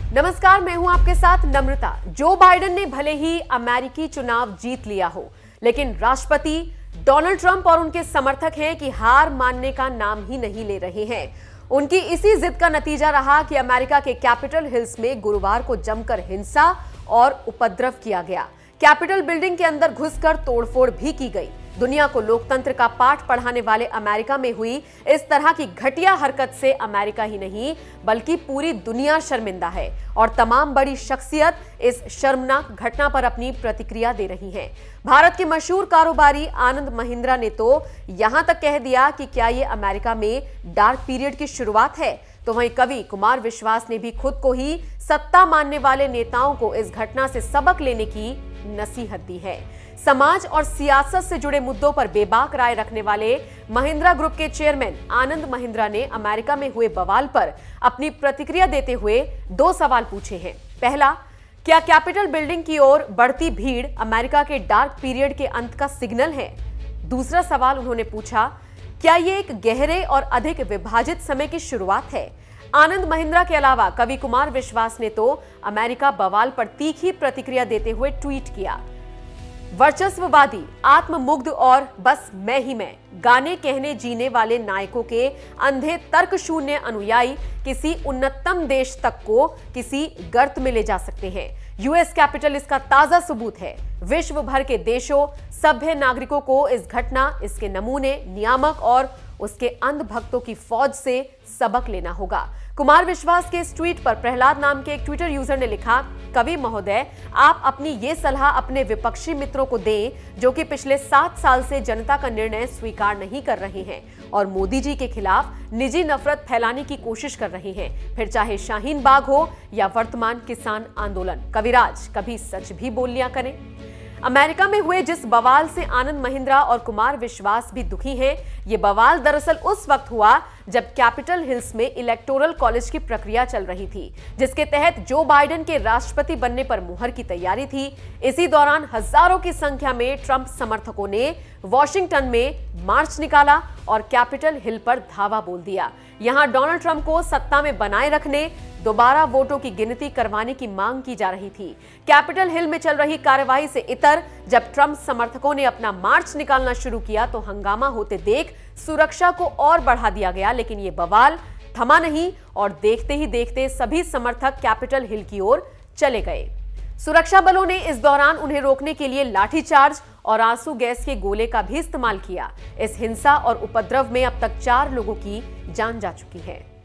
नमस्कार, मैं हूं आपके साथ नम्रता। जो बाइडेन ने भले ही अमेरिकी चुनाव जीत लिया हो, लेकिन राष्ट्रपति डोनाल्ड ट्रंप और उनके समर्थक हैं कि हार मानने का नाम ही नहीं ले रहे हैं। उनकी इसी जिद का नतीजा रहा कि अमेरिका के कैपिटल हिल्स में गुरुवार को जमकर हिंसा और उपद्रव किया गया। कैपिटल बिल्डिंग के अंदर घुसकर तोड़फोड़ भी की गई। दुनिया को लोकतंत्र का पाठ पढ़ाने वाले अमेरिका में हुई इस तरह की घटिया हरकत से अमेरिका ही नहीं बल्कि पूरी दुनिया शर्मिंदा है और तमाम बड़ी शख्सियत इस शर्मनाक घटना पर अपनी प्रतिक्रिया दे रही हैं। भारत के मशहूर कारोबारी आनंद महिंद्रा ने तो यहां तक कह दिया कि क्या ये अमेरिका में डार्क पीरियड की शुरुआत है, तो वहीं कवि कुमार विश्वास ने भी खुद को ही सत्ता मानने वाले नेताओं को इस घटना से सबक लेने की नसीहत दी है। समाज और सियासत से जुड़े मुद्दों पर बेबाक राय रखने वाले महिंद्रा ग्रुप के चेयरमैन आनंद महिंद्रा ने अमेरिका में हुए बवाल पर अपनी प्रतिक्रिया देते हुए 2 सवाल पूछे हैं। पहला, क्या कैपिटल बिल्डिंग की ओर बढ़ती भीड़ अमेरिका के डार्क पीरियड के अंत का सिग्नल है? दूसरा सवाल उन्होंने पूछा, क्या ये एक गहरे और अधिक विभाजित समय की शुरुआत है? आनंद महिंद्रा के अलावा कवि कुमार विश्वास ने तो अमेरिका बवाल पर तीखी प्रतिक्रिया देते हुए ट्वीट किया, वर्चस्ववादी, आत्ममुग्ध और बस मैं ही मैं गाने कहने जीने वाले नायकों के अंधे तर्क शून्य अनुयायी किसी उन्नतम देश तक को किसी गर्त में ले जा सकते हैं। यूएस कैपिटल इसका ताजा सबूत है। विश्व भर के देशों, सभ्य नागरिकों को इस घटना, इसके नमूने, नियामक और उसके अंधभक्तों की फौज से सबक लेना होगा। कुमार विश्वास के इस ट्वीट पर प्रहलाद नाम के एक ट्विटर यूजर ने लिखा, कवि महोदय, आप अपनी ये सलाह अपने विपक्षी मित्रों को दें जो कि पिछले 7 साल से जनता का निर्णय स्वीकार नहीं कर रहे हैं और मोदी जी के खिलाफ निजी नफरत फैलाने की कोशिश कर रहे हैं, फिर चाहे शाहीन बाग हो या वर्तमान किसान आंदोलन। कविराज, कभी सच भी बोल लिया करें। अमेरिका में हुए जिस बवाल से आनंद महिंद्रा और कुमार विश्वास भी दुखी हैं, ये बवाल दरअसल उस वक्त हुआ जब कैपिटल हिल्स में इलेक्टोरल कॉलेज की प्रक्रिया चल रही थी, जिसके तहत जो बाइडेन के राष्ट्रपति बनने पर मुहर की तैयारी थी। इसी दौरान हजारों की संख्या में ट्रंप समर्थकों ने वॉशिंगटन में मार्च निकाला और कैपिटल हिल पर धावा बोल दिया। यहां डोनाल्ड ट्रंप को सत्ता में बनाए रखने, दोबारा वोटों की गिनती करवाने की मांग की जा रही थी। कैपिटल हिल में चल रही कार्यवाही से इतर जब ट्रंप समर्थकों ने अपना मार्च निकालना शुरू किया तो हंगामा होते देख सुरक्षा को और बढ़ा दिया गया, लेकिन ये बवाल थमा नहीं और देखते ही देखते सभी समर्थक कैपिटल हिल की ओर चले गए। सुरक्षा बलों ने इस दौरान उन्हें रोकने के लिए लाठीचार्ज और आंसू गैस के गोले का भी इस्तेमाल किया। इस हिंसा और उपद्रव में अब तक 4 लोगों की जान जा चुकी है।